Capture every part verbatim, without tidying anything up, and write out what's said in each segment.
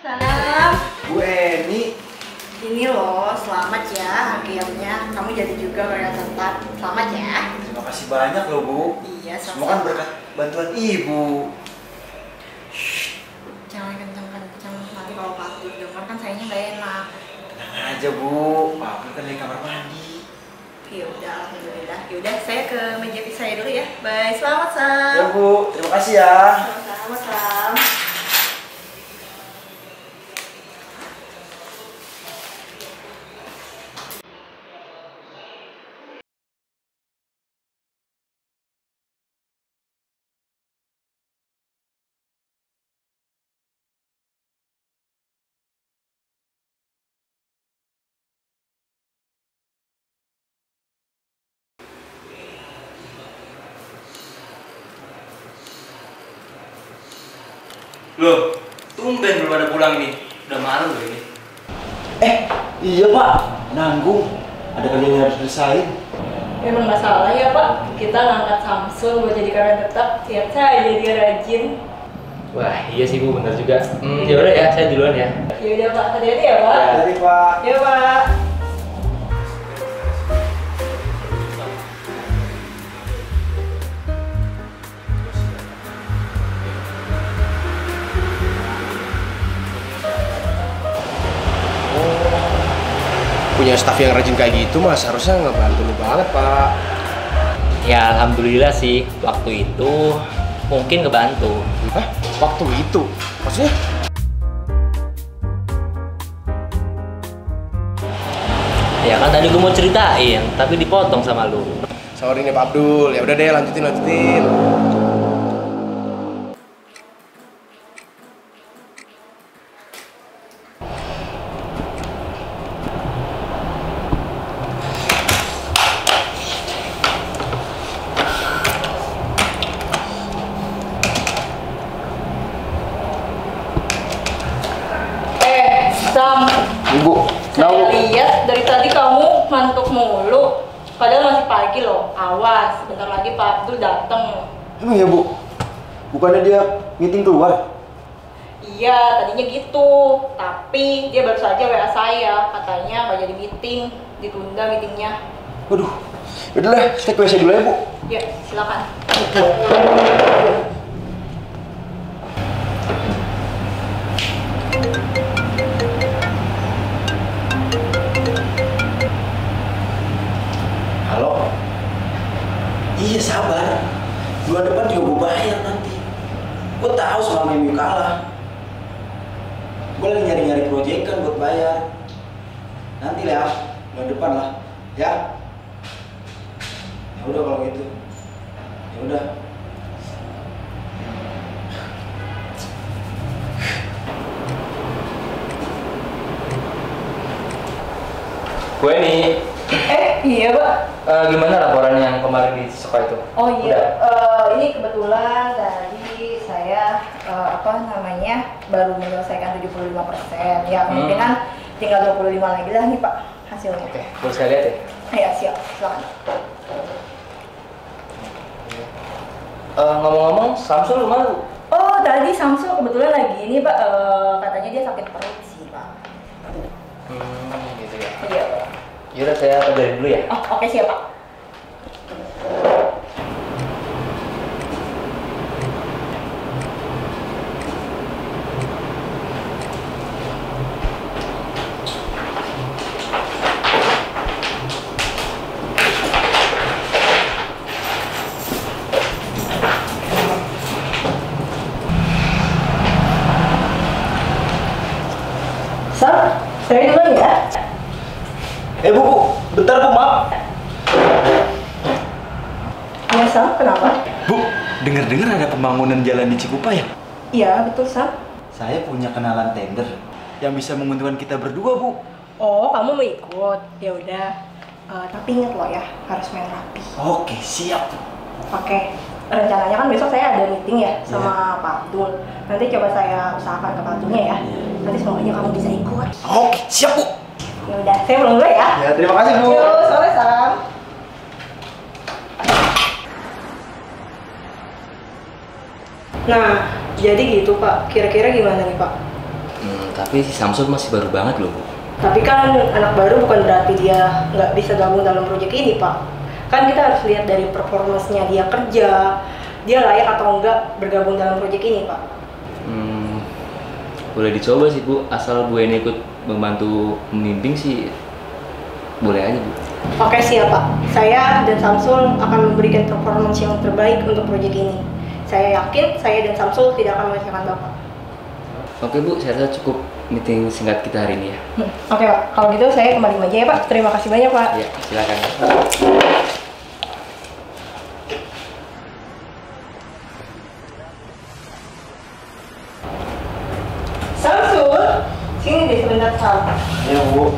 Salam. Bu Eni. Ini loh, selamat ya akhirnya kamu jadi juga karya tetap. Selamat ya. Terima kasih banyak loh Bu. Iya, sama. Semua kan berkat bantuan Ibu. Shh, jangan kencang-kencang, nanti kalau Pak Abdul dengar kan sayangnya nggak enak. Tenang aja Bu, Pak Abdul kan di kamar mandi. Ya udah, alhamdulillah. Ya udah, saya ke meja saya dulu ya. Bye, selamat Sam. Ya Bu, terima kasih ya. Sama-sama Sam. Loh, tumben belum ada pulang nih. Udah malam loh ini. Eh, iya Pak, nanggung. Ada kerjaan yang harus diselesain. Emang nggak salah ya Pak, kita ngangkat Samsul buat jadi karya tetap. Lihat saya dia rajin. Wah, iya sih Bu, bener juga. Hmm, ya udah ya, saya duluan ya. Ya udah Pak, hati-hati ya Pak. Jadi Pak. Ya Pak. Punya staff yang rajin kayak gitu mas harusnya ngebantu lu banget Pak. Ya alhamdulillah sih, waktu itu mungkin kebantu. Hah? Waktu itu? Maksudnya? Ya kan tadi gue mau ceritain, tapi dipotong sama lu. Sorry nih Pak Abdul, ya udah deh lanjutin lanjutin. Sam, Ibu, saya lihat dari tadi kamu ngantuk mulu. Padahal masih pagi loh. Awas, sebentar lagi Pak Abdul dateng. Emang ya Bu? Bukannya dia meeting keluar? Iya, tadinya gitu. Tapi dia baru saja W A saya. Katanya nggak jadi meeting, ditunda meetingnya. Waduh, yaudah lah, saya ke W C dulu ya Bu. Ya, silakan. Halo? Iya sabar, bulan depan juga gue bayar nanti. Gue tahu selama M U kalah. Gue lagi nyari-nyari proyekan buat bayar. Nanti lah, bulan depan lah, ya. Ya udah kalau gitu. Ya udah. Gue nih, Eh, iya Pak. uh, gimana laporan yang kemarin di sekolah itu? Oh iya, Udah? eh, ini kebetulan tadi saya eh, apa namanya baru menyelesaikan tujuh puluh lima persen. Ya kemungkinan tinggal dua puluh lima lagi lah nih Pak hasilnya. Oke, boleh saya lihat ya? Ya siap, silakan. Uh, ngomong-ngomong, Samsul lu malu? Oh tadi Samsul kebetulan lagi ini Pak, eh, katanya dia sakit perut sih Pak. Hmm, gitu ya. Iya Pak. Yaudah saya kerjain dulu ya. Oh oke siap Pak. Sam, saya duluan ya. Eh Bu, Bu, bentar Bu, maaf. Iya Sam, kenapa? Bu, dengar-dengar ada pembangunan jalan di Cikupa ya? Iya betul Sam. Saya punya kenalan tender yang bisa menguntungkan kita berdua Bu. Oh kamu mau ikut? Ya udah. Eh, tapi ingat loh ya, harus main rapi. Oke, siap. Oke. Rencananya kan besok saya ada meeting ya sama Pak Abdul. Nanti coba saya usahakan ke Pak Abdulnya ya. Nanti semoga kamu bisa ikut. Oke, siap Bu. Ya udah, saya pulang dulu ya. Ya, terima kasih Bu. Yuk, sore Sam. Nah, jadi gitu Pak. Kira-kira gimana nih Pak? Hmm, tapi si Samsul masih baru banget loh, Bu. Tapi kan anak baru bukan berarti dia nggak bisa gabung dalam proyek ini, Pak. Kan kita harus lihat dari performance-nya dia kerja, dia layak atau enggak bergabung dalam proyek ini, Pak. Hmm, boleh dicoba sih, Bu. Asal Bu Eni ikut membantu membimbing sih, boleh aja, Bu. Oke, siap, Pak. Saya dan Samsul akan memberikan performance yang terbaik untuk proyek ini. Saya yakin saya dan Samsul tidak akan mengecewakan Bapak. Oke, Bu, saya rasa cukup meeting singkat kita hari ini ya. Hmm, Oke, Pak. Kalau gitu saya kembali aja ya, Pak. Terima kasih banyak, Pak. Ya, silakan. Samsul, sini deh sebentar, Sam. Ya Bu.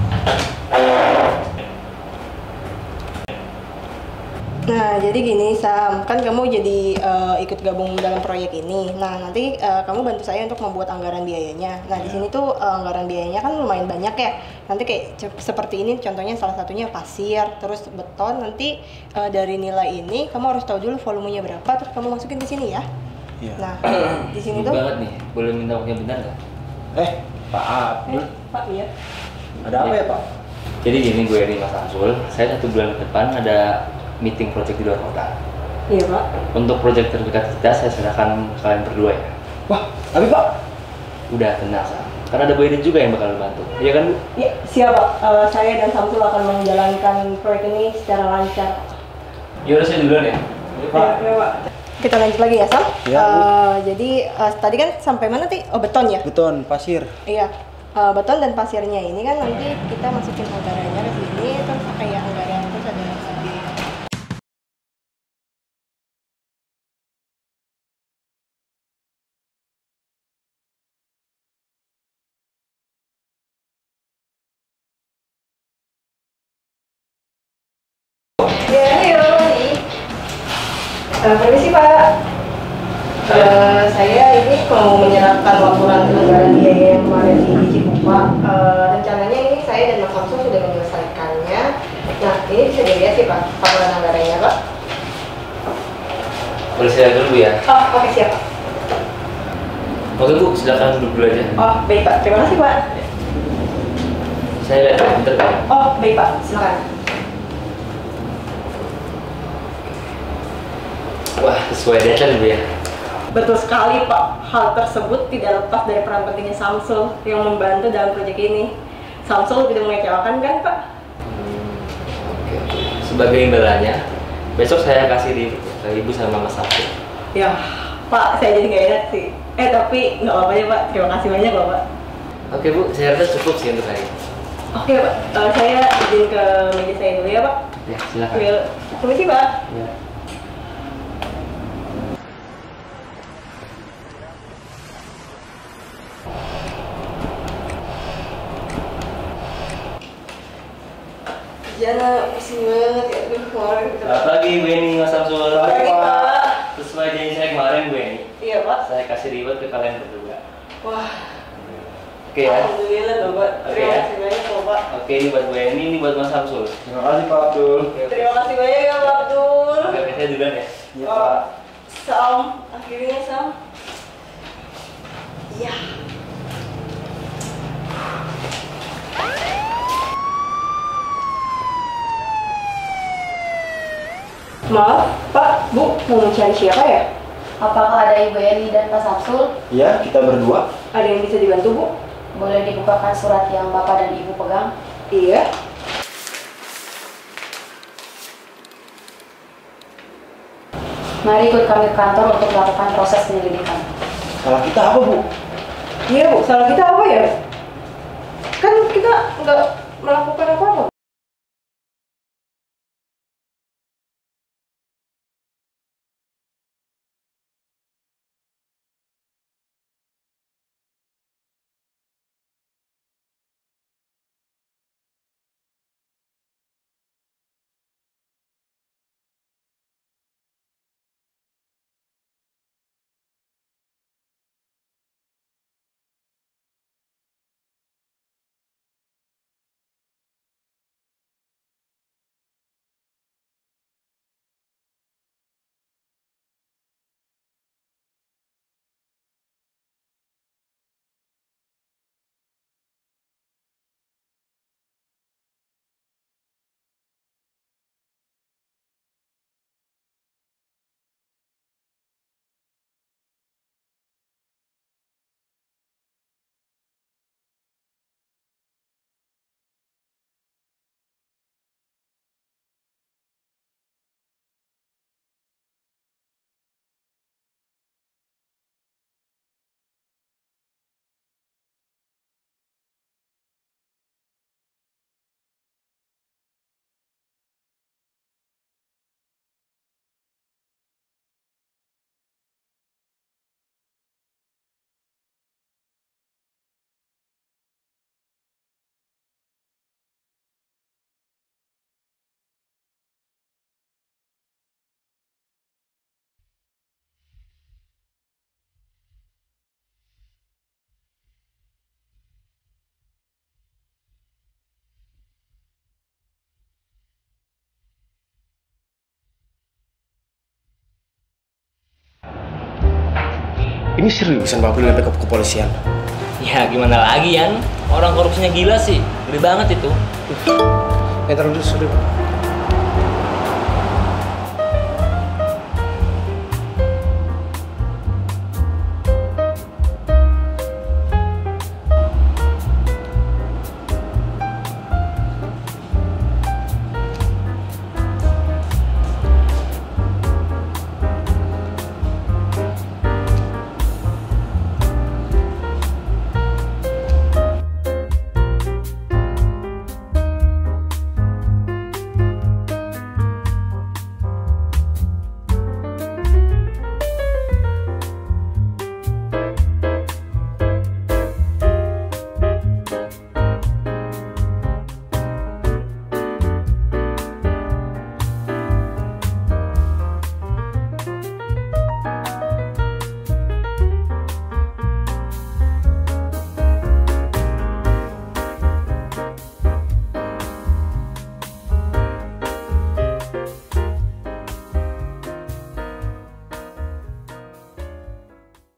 Nah, jadi gini, Sam. Kan kamu jadi eh, ikut gabung dalam proyek ini. Nah, nanti eh, kamu bantu saya untuk membuat anggaran biayanya. Nah, di sini tuh eh, anggaran biayanya kan lumayan banyak ya. Nanti kayak ce- seperti ini, contohnya salah satunya pasir, terus beton. Nanti eh, dari nilai ini kamu harus tahu dulu volumenya berapa, terus kamu masukin ke sini ya. Iya. Nah, di sini Sibuk tuh. banget nih, boleh minta waktunya bentar nggak? Eh, Pak Abdul. Eh, Pak, iya. Ada apa ya Pak? Jadi gini, gue ini Mas Samsul, saya satu bulan ke depan ada meeting project di luar kota. Iya, Pak. Untuk project terdekat kita, saya serahkan kalian berdua ya. Wah, tapi Pak. Udah, tenang, Sam. Karena ada Bu Eni juga yang bakal bantu. Iya kan, Bu? Ya, siap, Pak. Eh, saya dan Samsul akan menjalankan proyek ini secara lancar. Yaudah, saya duluan ya. Iya Pak. Ya, Pak. Kita lanjut lagi ya, Sam. Iya, Bu. Eh, jadi eh, tadi kan sampai mana tadi? Oh, beton ya? Beton, pasir. Iya. Eh, beton dan pasirnya ini kan nanti kita masukin anggarannya ke sini, terus kayak anggaran terus ada biaya. Ya, ayo nih. Eh, permisi, Pak. Eh, saya ini mau menyerahkan laporan anggaran biaya yang kemarin di Cipupa. Eh, rencananya ini saya dan Mas Samsul sudah menyelesaikannya. Nah, ini bisa dilihat sih, Pak, laporan anggarannya, Pak. Boleh saya dulu ya? Oh, oke, siap, Pak. Oke, Bu, silakan duduk dulu aja. Oh, baik, Pak. Terima kasih, Pak. Saya lihat bentar, Pak. Oh, baik, Pak. Silakan. Wah, sesuai deadline, Bu ya. Betul sekali, Pak. Hal tersebut tidak lepas dari peran pentingnya Samsul yang membantu dalam proyek ini. Samsul tidak mengecewakan kan, Pak? Hmm, oke, oke. Sebagai imbalannya, besok saya kasih di ke Ibu sama Mas Samsul. Ya, Pak, saya jadi nggak enak sih. Eh, tapi nggak apa-apa ya, Pak. Terima kasih banyak loh, Pak. Oke, Bu, saya rasa cukup sih untuk hari ini. Oke, Pak. Eh, saya izin ke meja saya dulu ya, Pak. Ya, silakan. Oke, permisi, Pak. Ya. Jana, pusing banget ya. Aduh, kemarin kita... Selamat pagi, Bu Eni, Mas Samsul. Pagi, Pak. Sesuai janji saya kemarin, Bu Eni. Iya, Pak. Saya kasih reward ke kalian berdua. Wah, Oke ya. alhamdulillah loh, Pak. Oke, Terima ya. kasih banyak loh, Pak. Oke, ini buat Bu Eni, ini buat Mas Samsul. Terima kasih Pak Abdul. Terima kasih banyak ya, Pak Abdul. Oke, saya duluan ya. Iya Oh, Pak. Sam, akhirnya Sam. Iya. Maaf, Pak, Bu, mau mencari siapa ya? Apakah ada Ibu Eni dan Pak Samsul? Iya, kita berdua. Ada yang bisa dibantu, Bu? Boleh dibukakan surat yang Bapak dan Ibu pegang? Iya. Mari ikut kami ke kantor untuk melakukan proses penyelidikan. Salah kita apa Bu? Iya, Bu. Salah kita apa ya? Kan kita nggak melakukan apa-apa. Ini seriusan Pak April sampai ke kepolisian? Ya gimana lagi Yan, orang korupsinya gila sih, gede banget itu. Eh, taruh dulu, sudah.